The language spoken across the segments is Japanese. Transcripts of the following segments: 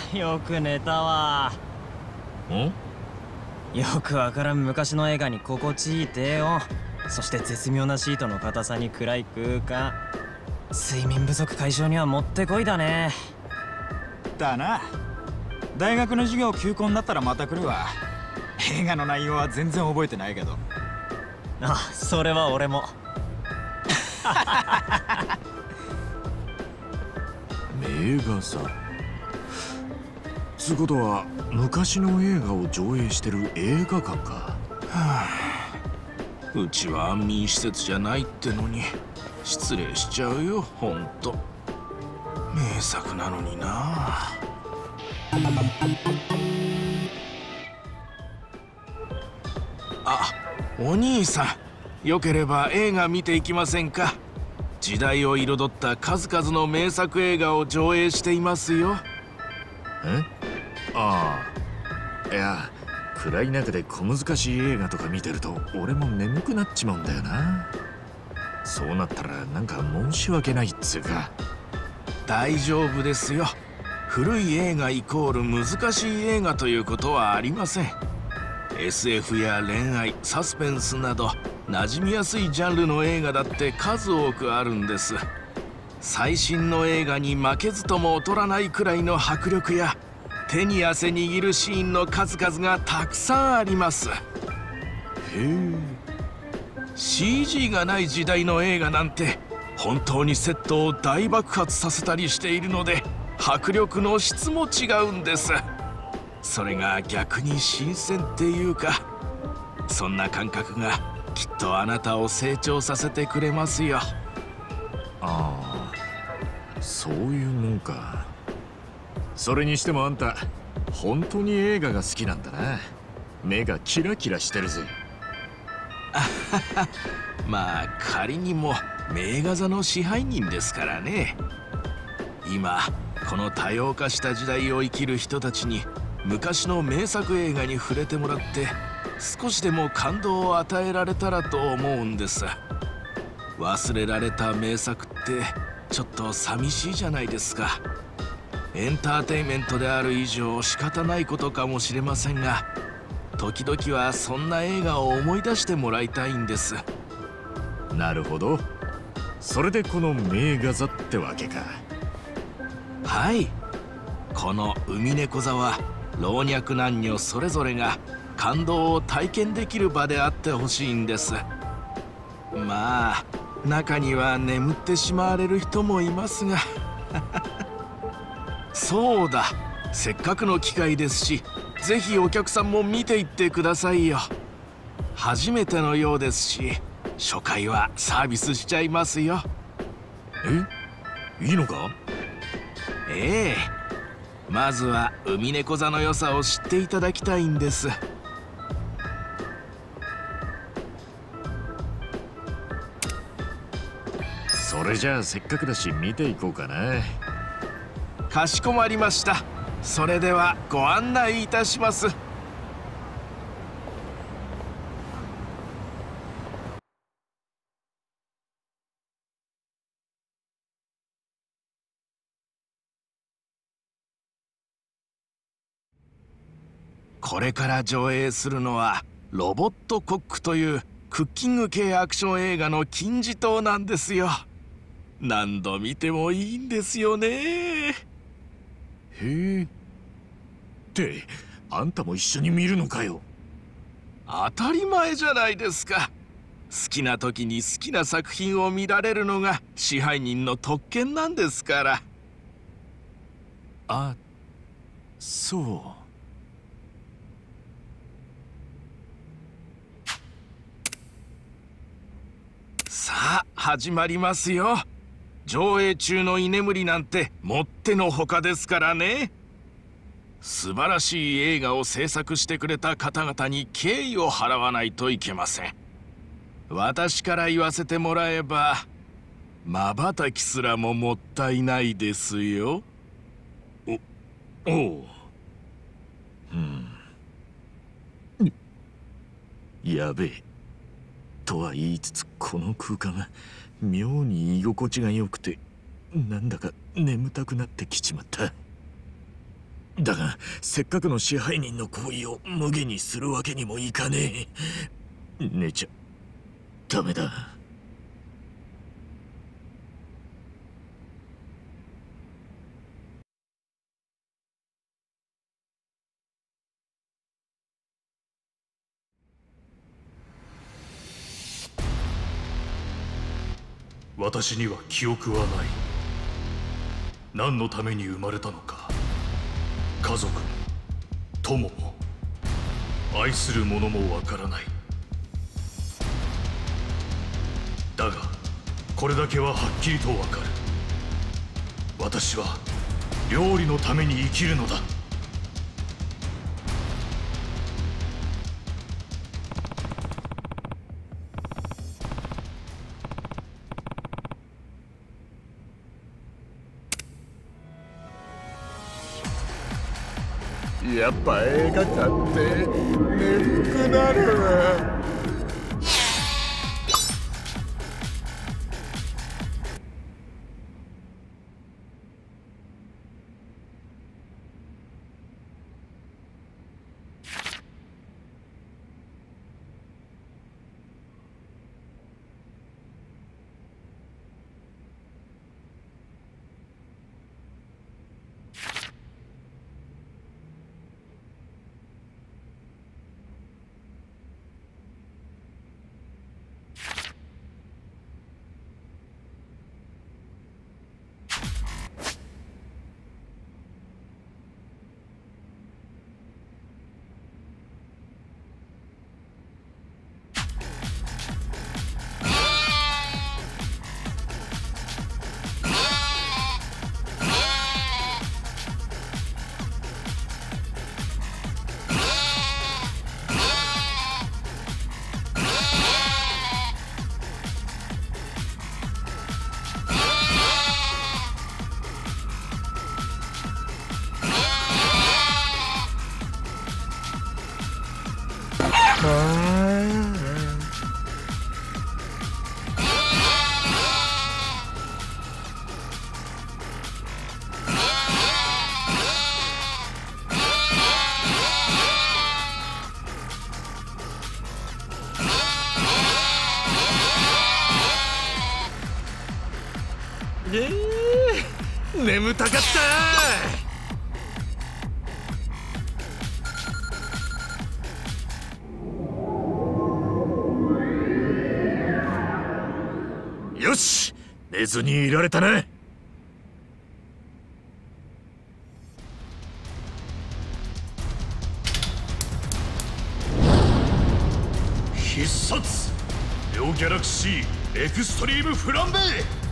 よく寝たわ。よくわからん昔の映画に心地いい低音、そして絶妙なシートの硬さに暗い空間。睡眠不足解消にはもってこいだね。 だな。大学の授業休校になったらまた来るわ。映画の内容は全然覚えてないけど。 あ、それは俺も。 名画座つうことは昔の映画を上映してる映画館か。うちは安眠施設じゃないってのに失礼しちゃうよ。ほんと名作なのにな。あ、お兄さん、よければ映画見ていきませんか。時代を彩った数々の名作映画を上映していますよ。ああ、いや、暗い中で小難しい映画とか見てると俺も眠くなっちまうんだよな。そうなったらなんか申し訳ないっつうか。大丈夫ですよ。古い映画イコール難しい映画ということはありません。 SF や恋愛、サスペンスなど馴染みやすいジャンルの映画だって数多くあるんです。最新の映画に負けずとも劣らないくらいの迫力や手に汗握るシーンの数々がたくさんあります。へえ。 CG がない時代の映画なんて本当にセットを大爆発させたりしているので迫力の質も違うんです。それが逆に新鮮っていうか、そんな感覚がきっとあなたを成長させてくれますよ。ああ、そういうもんか。それにしてもあんた本当に映画が好きなんだな。目がキラキラしてるぜ。まあ仮にも名画座の支配人ですからね。今この多様化した時代を生きる人たちに昔の名作映画に触れてもらって少しでも感動を与えられたらと思うんです。忘れられた名作ってちょっと寂しいじゃないですか。エンターテインメントである以上仕方ないことかもしれませんが、時々はそんな映画を思い出してもらいたいんです。なるほど。それでこの名画座ってわけか。はい、この海猫座は老若男女それぞれが感動を体験できる場であってほしいんです。まあ中には眠ってしまわれる人もいますがそうだ、せっかくの機会ですし、ぜひお客さんも見ていってくださいよ。初めてのようですし、初回はサービスしちゃいますよ。え、いいのか？ええ、まずは海猫座の良さを知っていただきたいんです。それじゃあせっかくだし見ていこうかな。かしこまりました。それではご案内いたします。これから上映するのはロボットコックというクッキング系アクション映画の金字塔なんですよ。何度見てもいいんですよね。へえ。ってあんたも一緒に見るのかよ。当たり前じゃないですか。好きな時に好きな作品を見られるのが支配人の特権なんですから。あ、そう。さあ始まりますよ。上映中の居眠りなんてもってのほかですからね。素晴らしい映画を制作してくれた方々に敬意を払わないといけません。私から言わせてもらえば瞬きすらももったいないですよ。おう。やべえ。とは言いつつこの空間妙に居心地が良くてなんだか眠たくなってきちまった。 だがせっかくの支配人の行為を無下にするわけにもいかねえ。寝ちゃダメだ。 私には記憶はない。何のために生まれたのか、家族も友も愛する者もわからない。だがこれだけははっきりとわかる。私は料理のために生きるのだ。 やっぱ映画館って眠くなるわ。 眠たかった。よし、寝ずにいられたな。 必殺両ギャラクシーエクストリームフランベ。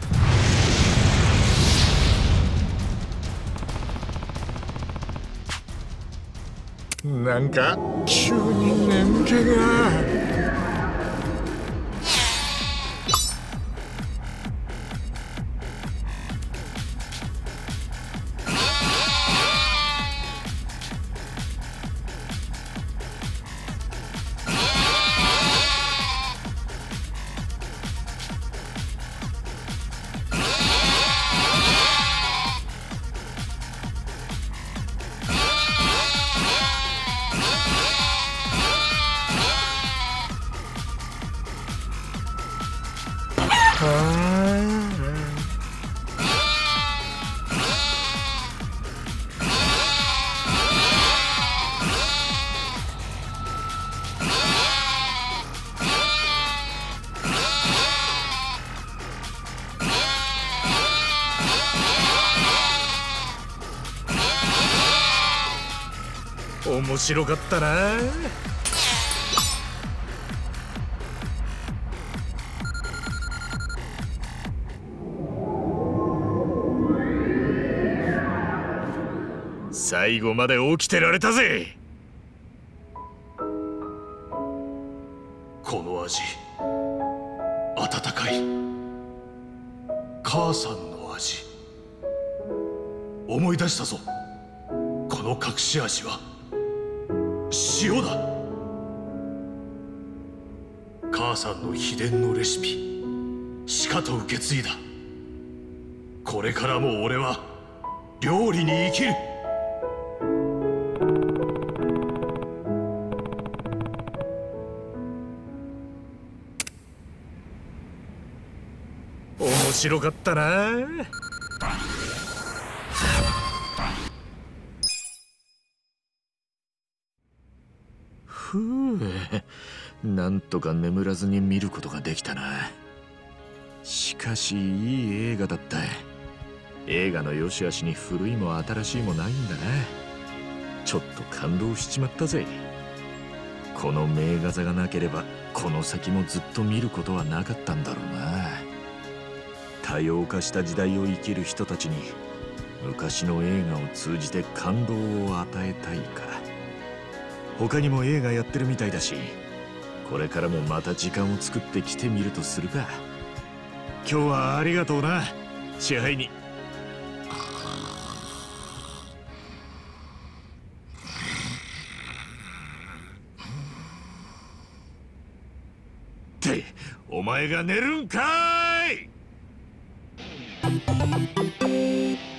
なんか急に眠気が。面白かったな。最後まで起きてられたぜ。 この味、温かい母さんの味。思い出したぞ。この隠し味は塩だ。母さんの秘伝のレシピ、しかと受け継いだ。これからも俺は料理に生きる。 白かったな。ふう、なんとか眠らずに見ることができたな。しかしいい映画だった。映画の良し悪しに古いも新しいもないんだな。ちょっと感動しちまったぜ。この名画座がなければこの先もずっと見ることはなかったんだろうな。多様化した時代を生きる人たちに昔の映画を通じて感動を与えたいか。他にも映画やってるみたいだし、これからもまた時間を作って来てみるとするか。今日はありがとうな、支配人。ってお前が寝るんかーい。